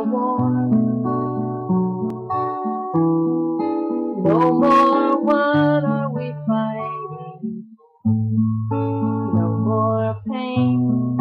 war. No more, what are we fighting? No more pain.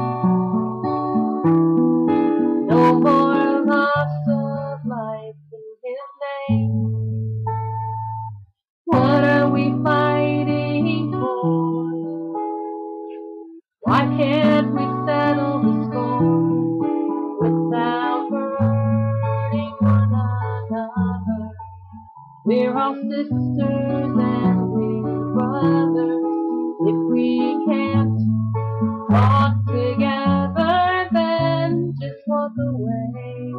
No more loss of life in His name. What are we fighting for? Why can't we settle the score without hurting one another? We're all sisters and we're brothers. If we can't walk together, then just walk away.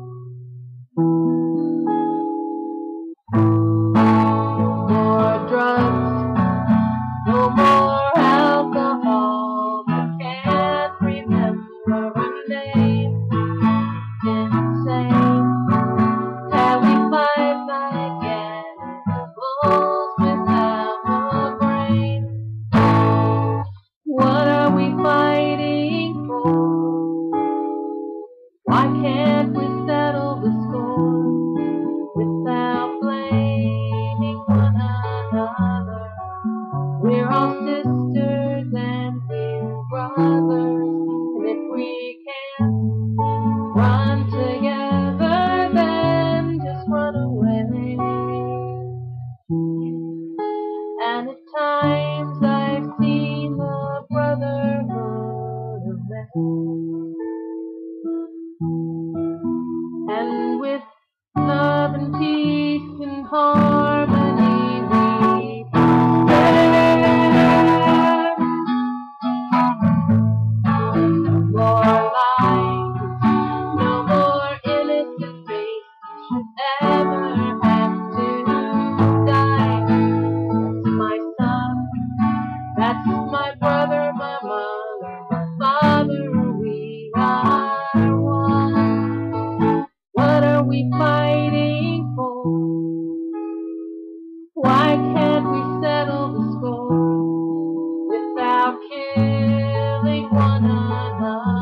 No more drugs, no more alcohol. I can't remember her name. Insane. Can we fight like animals without a brain? What are we fighting for? Why can't we settle the score without blaming one another? We're all sisters and we're brothers, and if we can't run together, then just run away. And at times I've seen the brotherhood of men, and with love and peace and harmony we stand. No more lies, no more innocent face should ever have to die. That's my son, that's my brother, my mother, my father, we are one. What are we fighting for? Why can't we settle the score without killing one another?